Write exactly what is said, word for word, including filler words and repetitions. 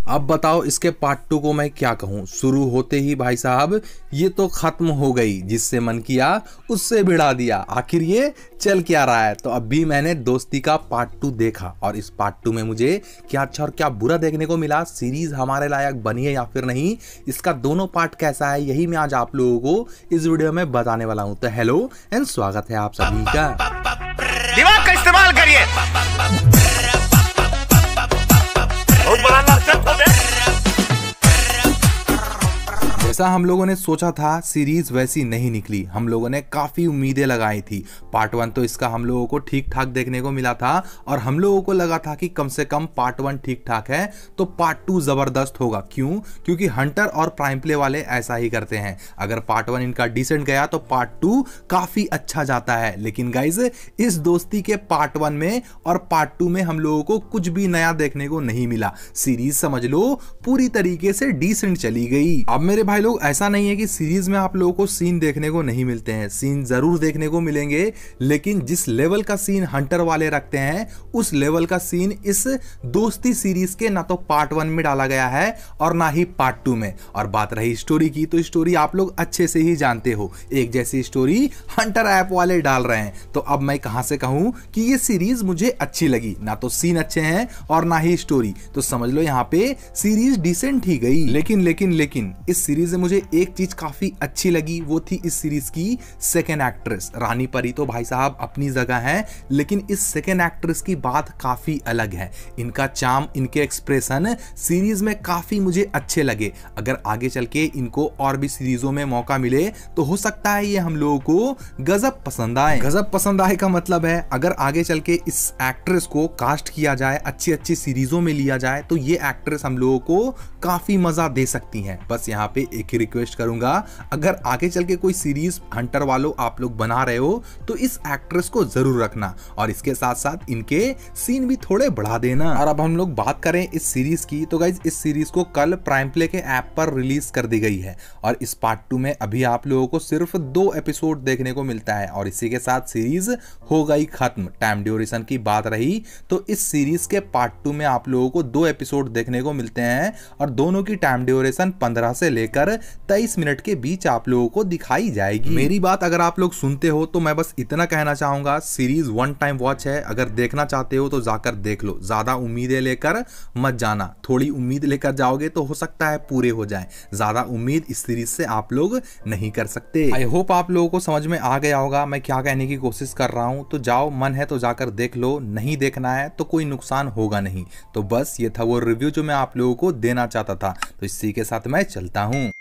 अब बताओ इसके पार्ट टू को मैं क्या कहूँ। शुरू होते ही भाई साहब ये तो खत्म हो गई, जिससे मन किया उससे भिड़ा दिया। आखिर ये चल क्या रहा है। तो अभी मैंने दोस्ती का पार्ट टू देखा और इस पार्ट टू में मुझे क्या अच्छा और क्या बुरा देखने को मिला। सीरीज हमारे लायक बनी है या फिर नहीं, इसका दोनों पार्ट कैसा है, यही मैं आज आप लोगों को इस वीडियो में बताने वाला हूं। तो हेलो एंड स्वागत है आप सभी का। दिमाग का इस्तेमाल करिए। बहुत बड़ा नर्सर हो गया। जैसा हम लोगों ने सोचा था सीरीज वैसी नहीं निकली। हम लोगों ने काफी उम्मीदें लगाई थी। पार्ट वन तो इसका हम लोगों को ठीक ठाक देखने को मिला था और हम लोगों को लगा था कि कम से कम पार्ट वन ठीक ठाक है तो पार्ट टू जबरदस्त होगा। क्यों? क्योंकि हंटर और प्राइम प्ले वाले ऐसा ही करते हैं। अगर पार्ट वन इनका डिसेंट गया तो पार्ट टू काफी अच्छा जाता है। लेकिन गाइज इस दोस्ती के पार्ट वन में और पार्ट टू में हम लोगों को कुछ भी नया देखने को नहीं मिला। सीरीज समझ लो पूरी तरीके से डिसेंट चली गई। अब मेरे भाई लोग ऐसा नहीं है कि सीरीज में आप लोगों को सीन देखने को नहीं मिलते हैं, सीन जरूर देखने को मिलेंगे, लेकिन जिस लेवल का सीन हंटर वाले रखते हैं उस लेवल का सीन इस दोस्ती सीरीज के ना तो पार्ट वन में डाला गया है और ना ही पार्ट टू में। और बात रही स्टोरी की, तो स्टोरी आप लोग अच्छे से ही जानते हो, एक जैसी स्टोरी हंटर ऐप वाले डाल रहे हैं। तो अब मैं कहां से कहूं कि ये सीरीज मुझे अच्छी लगी। ना तो सीन अच्छे हैं और ना ही स्टोरी, तो समझ लो यहां पे सीरीज डिसेंट ही गई। लेकिन लेकिन लेकिन इस सीरीज से मुझे एक चीज काफी अच्छी लगी, वो थी इस सीरीज की सेकेंड एक्ट्रेस। रानी परी तो भाई साहब अपनी जगह है, लेकिन इस सेकेंड एक्ट्रेस की बात काफी अलग है। इनका चार्म, इनके एक्सप्रेशन सीरीज में काफी मुझे अच्छे लगे। अगर आगे चल के इनको और भी सीरीजों में मौका मिले तो हो सकता है ये हम लोगों को गजब पसंद आए। गजब पसंद आए का मतलब है अगर आगे चल के इस एक्ट्रेस को कास्ट किया जाए, अच्छी अच्छी सीरीजों में लिया जाए, तो ये एक्ट्रेस हम लोगों को काफी मजा दे सकती है। बस यहाँ पे एक ही रिक्वेस्ट करूंगा, अगर आगे चल के कोई सीरीज हंटर वालों आप लोग बना रहे हो तो इस एक्ट्रेस को जरूर रखना और इसके साथ साथ इनके सीन भी थोड़े बढ़ा देना। और अब हम लोग बात करें इस सीरीज की, तो गाइज इस सीरीज को कल प्राइम प्ले के ऐप पर रिलीज कर दी गई है और इस पार्ट टू में अभी आप लोगों को सिर्फ दो एपिसोड देखने को मिलता है और इसी के साथ सीरीज हो गई खत्म। टाइम ड्यूरेशन की बात रही तो इस सीरीज के पार्ट टू में आप लोगों को दो एपिसोड देखने को मिलते हैं और दोनों की टाइम ड्यूरेशन पंद्रह से लेकर तेईस मिनट के बीच आप लोगों को दिखाई जाएगी। मेरी बात अगर आप लोग सुनते हो तो मैं बस इतना कहना चाहूंगा, सीरीज वन टाइम वॉच है। अगर देखना चाहते हो तो जाकर देख लो, ज्यादा उम्मीदें लेकर मत जाना। थोड़ी उम्मीद लेकर जाओगे तो हो सकता है पूरे हो जाए, ज्यादा उम्मीद इस सीरीज से आप लोग नहीं कर सकते। आई होप आप लोगों को समझ में आ गया होगा मैं क्या कहने की कोशिश कर रहा हूं। तो जाओ, मन है तो जाकर देख लो, नहीं देखना है तो कोई नुकसान होगा नहीं। तो बस ये था वो रिव्यू जो मैं आप लोगों को देना चाहता था। तो इसी के साथ मैं चलता हूं।